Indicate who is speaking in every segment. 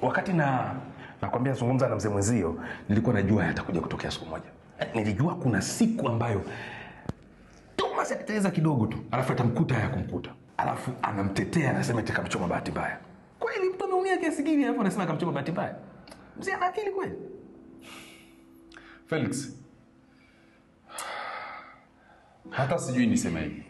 Speaker 1: Wakati nakwambia zungumza na mzee mwenzio, nilikuwa najua yatakuja kutokea siku moja. Nilijua kuna siku ambayo Thomas atateleza kidogo tu, alafu atamkuta haya kumkuta. Alafu anamtetea, anasema eti kamchoma bahati mbaya. Kweli mtu ameumia kiasi gani hapo anasema kamchoma bahati mbaya? Mzee ana akili kweli?
Speaker 2: Felix, hata sijui niseme hivi.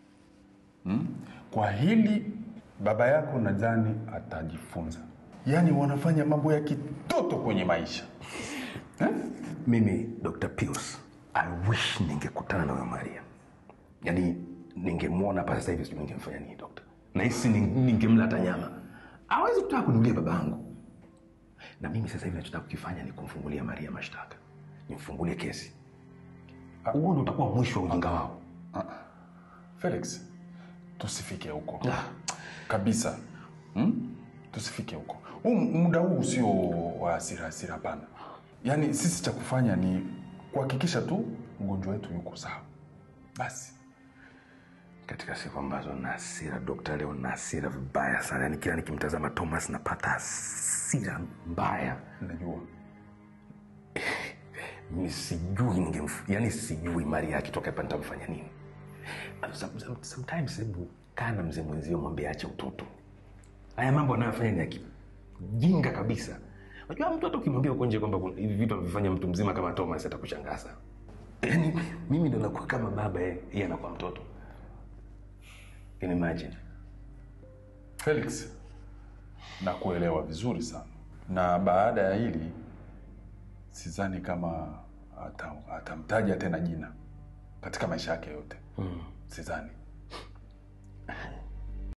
Speaker 2: Kwa hili baba yako nadhani atajifunza. Yaani wanafanya mambo ya kitoto kwenye maisha.
Speaker 1: Mimi Dr. Pius, I wish ningekutana na wewe Maria. Yaani ningemuona hapa sasa hivi, sijui ningemfanya nini doctor. Na hisi ningemla hata nyama. Hawezi kutaka kuniulia babangu. Na mimi sasa hivi nachotaka kukifanya ni kumfungulia Maria mashtaka. Nimfungulie kesi. Huo ndio utakuwa mwisho wa ujinga wao.
Speaker 2: Felix, tusifike huko. Kabisa. Tusifike huko. Muda huu sio wa hasira bana. Yaani sisi cha kufanya ni kuhakikisha tu mgonjwa wetu yuko sawa. Basi.
Speaker 1: Katika siku ambazo na hasira Dr. leo na hasira vibaya sana. Yaani kila nikimtazama Thomas napata hasira mbaya.
Speaker 2: Najua.
Speaker 1: Mimi sijui yaani sijui Maria akitoka hapa nitamfanya nini. Sometimes hebu kana mzee mwenzio mwambie aache utoto. Haya mambo anayofanya ni kijinga kabisa. Unajua mtu hata ukimwambia uko nje kwamba hivi vitu anavifanya mtu mzima kama Thomas atakushangaza. Yaani mimi ndo nakuwa kama baba, yeye anakuwa mtoto. Can you imagine?
Speaker 2: Felix, nakuelewa vizuri sana. Na baada ya hili sidhani kama atamtaja tena jina katika maisha yake yote. Sidhani.